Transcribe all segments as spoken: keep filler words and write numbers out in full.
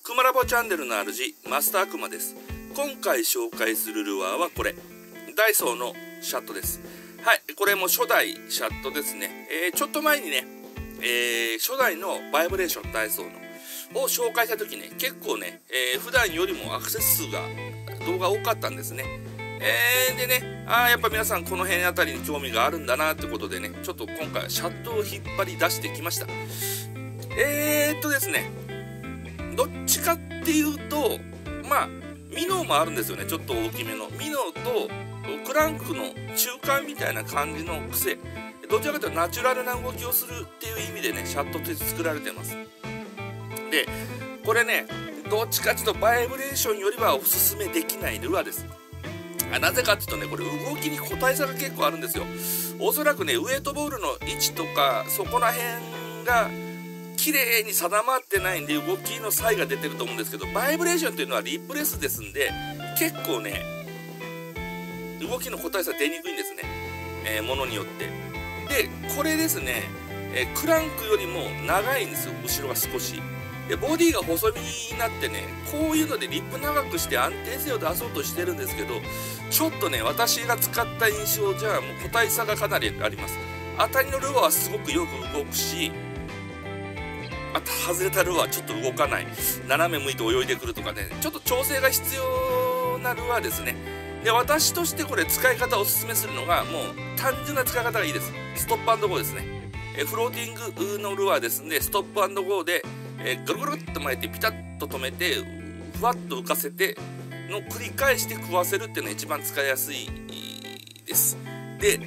クマラボチャンネルの主マスタークマです。今回紹介するルアーはこれ、ダイソーのシャットです。はい、これも初代シャットですね。えー、ちょっと前にね、えー、初代のバイブレーションダイソーのを紹介した時ね、結構ね、えー、普段よりもアクセス数が動画多かったんですね。えー、でね、あーやっぱ皆さんこの辺あたりに興味があるんだなってことでね、ちょっと今回はシャットを引っ張り出してきました。えーっとですね、どっちかっていうと、まあミノもあるんですよね。ちょっと大きめのミノとクランクの中間みたいな感じの癖、どちらかというとナチュラルな動きをするっていう意味でね、シャットって作られてます。でこれね、どっちかというとバイブレーションよりはおすすめできないルアーです。あなぜかっていうとね、これ動きに個体差が結構あるんですよ。おそらくね、ウエイトボールの位置とかそこら辺が綺麗に定まってないんで動きの差異が出てると思うんですけど、バイブレーションっていうのはリップレスですんで、結構ね動きの個体差出にくいんですね、えー、ものによって。でこれですね、えー、クランクよりも長いんですよ、後ろが少し。でボディが細身になってね、こういうのでリップ長くして安定性を出そうとしてるんですけど、ちょっとね私が使った印象じゃもう個体差がかなりあります。当たりのルアーはすごくよく動くし、あと外れたルアーはちょっと動かない、斜め向いて泳いでくるとかね、ちょっと調整が必要なルアーですね。で私としてこれ使い方をおすすめするのが、もう単純な使い方がいいです。ストップ&ゴーですね。えフローティングのルアーですんで、ストップ&ゴーでえぐるぐるっと巻いてピタッと止めてふわっと浮かせての繰り返して食わせるっていうのが一番使いやすいです。で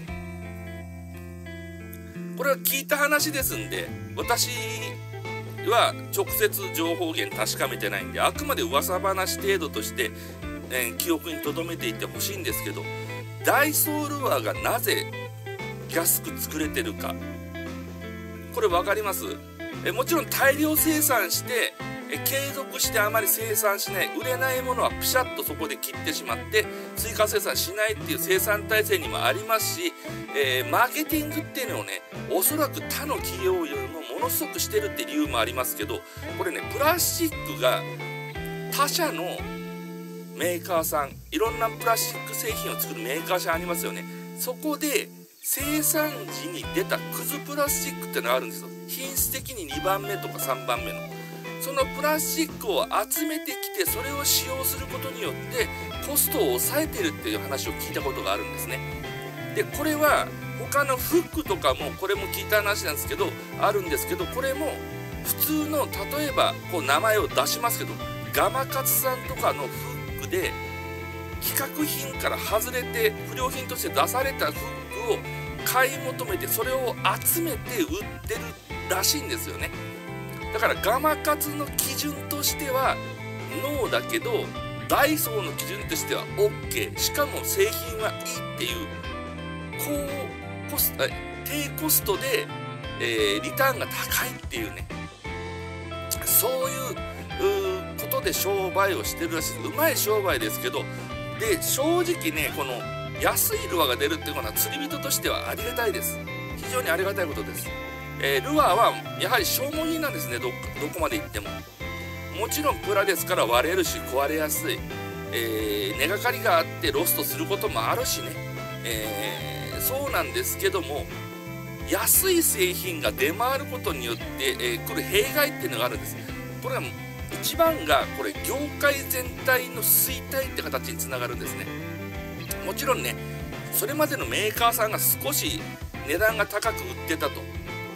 これは聞いた話ですんで、私は直接情報源確かめてないんで、あくまで噂話程度として、えー、記憶に留めていてほしいんですけど、ダイソールアーがなぜ安く作れてるか、これ分かります？えもちろん大量生産してえ継続してあまり生産しない、売れないものはピシャッとそこで切ってしまって追加生産しないっていう生産体制にもありますし、えー、マーケティングっていうのをね、おそらく他の企業よりもものすごくしてるって理由もありますけど、これねプラスチックが他社のメーカーさん、いろんなプラスチック製品を作るメーカーさんありますよね。そこで生産時に出たクズプラスチックってのがあるんですよ。品質的ににばんめとかさんばんめのそのプラスチックを集めてきて、それを使用することによってコストを抑えてるっていう話を聞いたことがあるんですね。でこれは他のフックとかもこれも聞いた話なんですけどあるんですけど、これも普通の例えばこう名前を出しますけど、ガマカツさんとかのフックで規格品から外れて不良品として出されたフックを買い求めてそれを集めて売ってるらしいんですよね。だからガマカツの基準としてはノーだけど、ダイソーの基準としては オーケー、 しかも製品はいいっていう、高コスト、低コストで、えー、リターンが高いっていうね、そういうことで商売をしてるらしいです。うまい商売ですけど、で正直ね、この安いルアーが出るっていうのは釣り人としてはありがたいです。非常にありがたいことです。えー、ルアーはやはり消耗品なんですね。 ど, どこまで行っても。もちろんプラですから割れるし壊れやすい、えー、根がかりがあってロストすることもあるしね、えー、そうなんですけども、安い製品が出回ることによって、えー、来る弊害っていうのがあるんです。これは一番がこれ業界全体の衰退って形につながるんですね。もちろんね、それまでのメーカーさんが少し値段が高く売ってたと。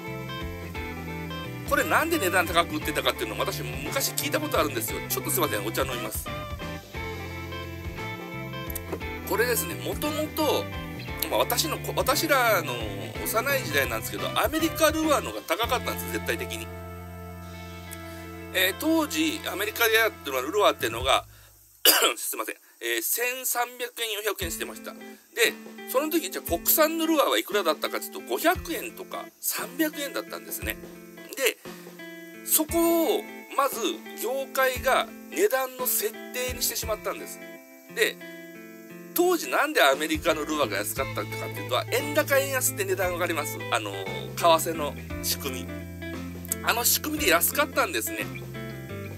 これなんで値段高く売ってたかっていうのを私昔聞いたことあるんですよ。ちょっとすいません、お茶飲みます。これですね、もともと私の私らの幼い時代なんですけど、アメリカルアーの方が高かったんです、絶対的に。えー、当時アメリカでやってるルアーっていうのがすいません、えー、せんさんびゃくえんよんひゃくえんしてました。でその時じゃあ国産のルアーはいくらだったかというとごひゃくえんとかさんびゃくえんだったんですね。でそこをまず業界が値段の設定にしてしまったんです。で当時なんでアメリカのルアーが安かったかっていうと、円高円安って値段が上がります。あの為替の仕組み、あの仕組みで安かったんですね。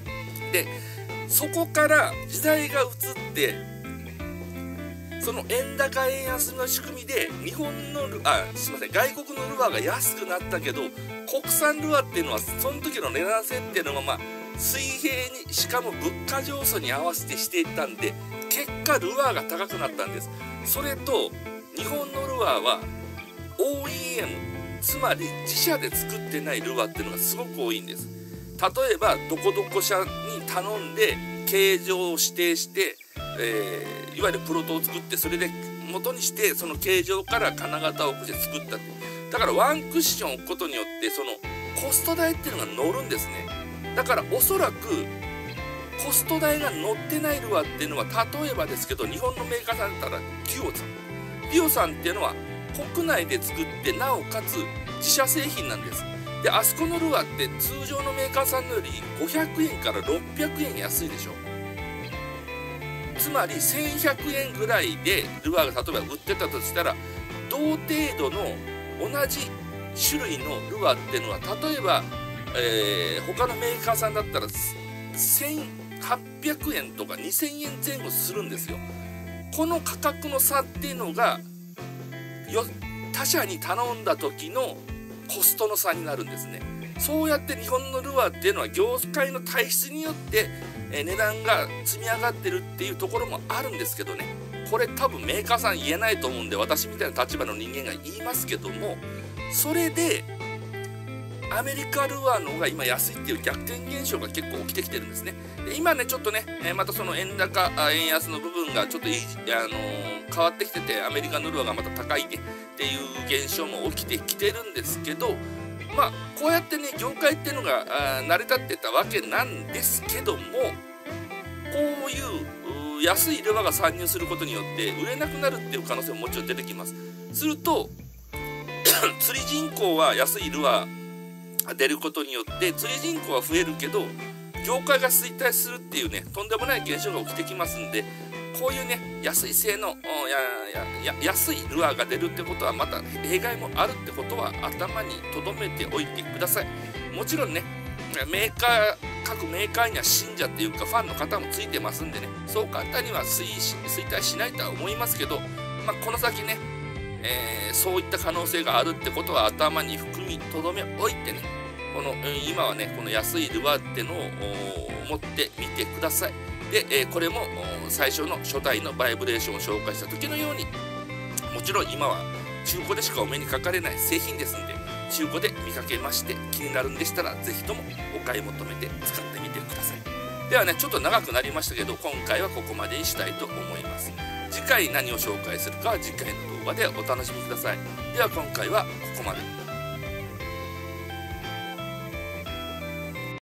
でそこから時代が移ってその円高円安の仕組みで日本のルあすいません外国のルアーが安くなったけど国産ルアーっていうのはその時の値段設定のまま水平にしかも物価上昇に合わせてしていったんで結果ルアーが高くなったんです。それと日本のルアーは オーイーエム つまり自社で作ってないルアーっていうのがすごく多いんです。例えばどこどこ社に頼んで形状を指定して、えー、いわゆるプロトを作ってそれで元にしてその形状から金型を送って作ったってだからワンクッション置くことによってそのコスト代っていうのが乗るんですね。だからおそらくコスト代が乗ってないルアーっていうのは例えばですけど日本のメーカーさんだったらデュオさんデュオさんっていうのは国内で作ってなおかつ自社製品なんです。であそこのルアーって通常のメーカーさんのよりごひゃくえんからろっぴゃくえん安いでしょ。つまりせんひゃくえんぐらいでルアーが例えば売ってたとしたら同程度の同じ種類のルアーっていうのは例えば、えー、他のメーカーさんだったらせんはっぴゃくえんとかにせんえん前後するんですよ。この価格の差っていうのがよ他社に頼んだ時のコストの差になるんですね。そうやって日本のルアーっていうのは業界の体質によって、えー、値段が積み上がってるっていうところもあるんですけどねこれ多分メーカーさん言えないと思うんで私みたいな立場の人間が言いますけどもそれでアメリカルアーの方が今安いっていう逆転現象が結構起きてきてるんですね。で今ねちょっとね、えー、またその円高円安の部分がちょっといい、あのー、変わってきててアメリカのルアーがまた高いねっていう現象も起きてきてるんですけどまあこうやってね業界っていうのが成り立ってたわけなんですけどもこういう安いルアーが参入することによって売れなくなるっていう可能性ももちろん出てきます。すると釣り人口は安いルアー出ることによって釣り人口は増えるけど業界が衰退するっていうねとんでもない現象が起きてきますんでこういうね安い性能ややや安いルアーが出るってことはまた弊害もあるってことは頭に留めておいてください。もちろんねメーカー各メーカーには信者っていうかファンの方もついてますんでねそう簡単には衰衰退しないとは思いますけど、まあ、この先ね、えー、そういった可能性があるってことは頭に含みとどめおいてねこの今はねこの安いルアーってのを持ってみてください。で、えー、これも最初の初代のバイブレーションを紹介した時のようにもちろん今は中古でしかお目にかかれない製品ですんで中古で見かけまして気になるんでしたら是非ともお買い求めて使ってみてください。ではねちょっと長くなりましたけど今回はここまでにしたいと思います。次回何を紹介するかは次回の動画でお楽しみください。では今回はここまで。